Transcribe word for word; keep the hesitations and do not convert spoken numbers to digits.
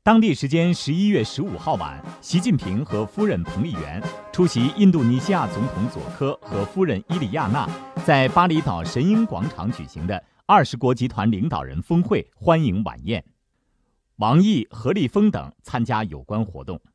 当地时间十一月十五号晚，习近平和夫人彭丽媛出席印度尼西亚总统佐科和夫人伊里亚娜在巴厘岛神鹰广场举行的二十国集团领导人峰会欢迎晚宴。王毅、何立峰等参加有关活动。